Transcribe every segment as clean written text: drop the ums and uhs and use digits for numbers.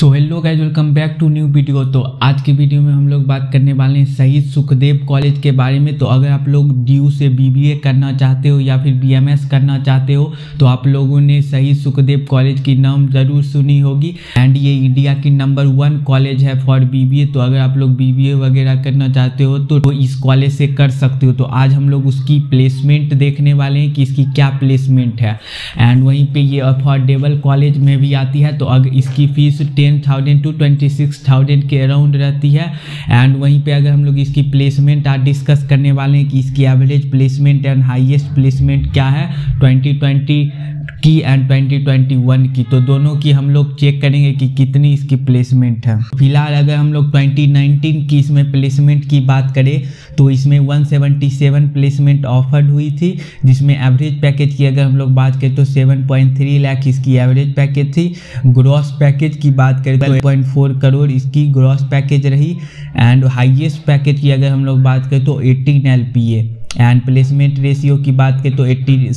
So hello guys, welcome back to new video. तो आज की वीडियो में हम लोग बात करने वाले हैं शहीद सुखदेव कॉलेज के बारे में। तो अगर आप लोग ड्यू से बीबीए करना चाहते हो या फिर बीएमएस करना चाहते हो तो आप लोगों ने शहीद सुखदेव कॉलेज की नाम ज़रूर सुनी होगी। एंड ये इंडिया की नंबर 1 कॉलेज है फॉर बीबीए। तो अगर आप लोग बीबीए वगैरह करना चाहते हो तो इस कॉलेज से कर सकते हो। तो आज हम लोग उसकी प्लेसमेंट देखने वाले हैं कि इसकी क्या प्लेसमेंट है। एंड वहीं पर ये अफोर्डेबल कॉलेज में भी आती है। तो अगर इसकी फीस 10,000 to 26,000 के अराउंड रहती है। एंड वहीं पे अगर हम लोग इसकी प्लेसमेंट आज डिस्कस करने वाले हैं कि इसकी average placement and highest placement क्या है 2020 की एंड 2021 की। तो दोनों की हम लोग चेक करेंगे कि कितनी इसकी प्लेसमेंट है। फिलहाल अगर हम लोग 2019 की इसमें प्लेसमेंट की बात करें तो इसमें 177 प्लेसमेंट ऑफर्ड हुई थी, जिसमें एवरेज पैकेज की अगर हम लोग बात करें तो 7.3 लाख इसकी एवरेज पैकेज थी। ग्रॉस पैकेज की बात करें तो 1.4 करोड़ इसकी ग्रॉस पैकेज रही। एंड हाईएस्ट पैकेज की अगर हम लोग बात करें तो 18 LPA। एंड प्लेसमेंट रेशियो की बात करें तो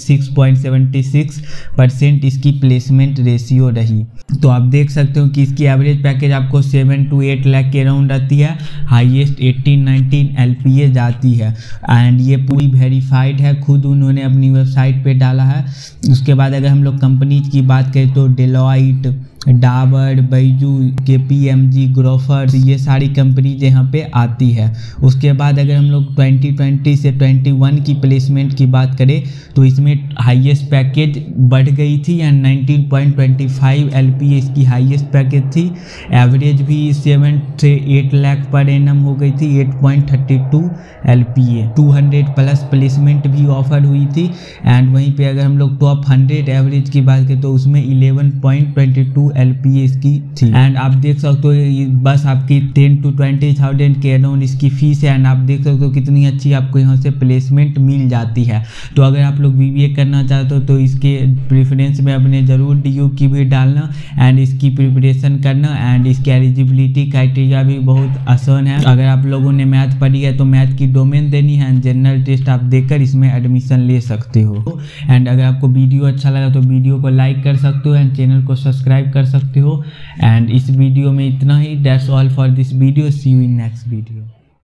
86.76% इसकी प्लेसमेंट रेशियो रही। तो आप देख सकते हो कि इसकी एवरेज पैकेज आपको 7 to 8 लाख के अराउंड आती है। हाईएस्ट 18-19 LPA जाती है। एंड ये पूरी वेरीफाइड है, खुद उन्होंने अपनी वेबसाइट पे डाला है। उसके बाद अगर हम लोग कंपनीज की बात करें तो Deloitte, Dabur, Byju, KPMG, Grofers, ये सारी कंपनीज यहाँ पे आती है। उसके बाद अगर हम लोग 2020 से 21 की प्लेसमेंट की बात करें तो इसमें हाईएस्ट पैकेज बढ़ गई थी एंड 19.25 LPA इसकी हाईएस्ट पैकेज थी। एवरेज भी 7 से 8 लाख पर एनम हो गई थी, 8.32 LPA। 200 प्लस प्लेसमेंट भी ऑफर हुई थी। एंड वहीं पे अगर हम लोग टॉप 100 एवरेज की बात करें तो उसमें 11.22 LPA इसकी थी। एंड आप देख सकते हो बस आपकी 10 to 20,000 के अराउंड इसकी फीस है। एंड आप देख सकते हो कितनी अच्छी आपको यहाँ से प्लेसमेंट मिल जाती है। तो अगर आप लोग बीबीए करना चाहते हो तो इसके प्रेफरेंस में अपने ज़रूर DU की भी डालना एंड इसकी प्रिपरेशन करना। एंड इसकी एलिजिबिलिटी क्राइटेरिया भी बहुत आसान है। अगर आप लोगों ने मैथ पढ़ी है तो मैथ की डोमेन देनी है एंड जनरल टेस्ट आप देकर इसमें एडमिशन ले सकते हो। एंड अगर आपको वीडियो अच्छा लगा तो वीडियो को लाइक कर सकते हो एंड चैनल को सब्सक्राइब कर सकते हो। एंड इस वीडियो में इतना ही। That's all for this video. See you in next video.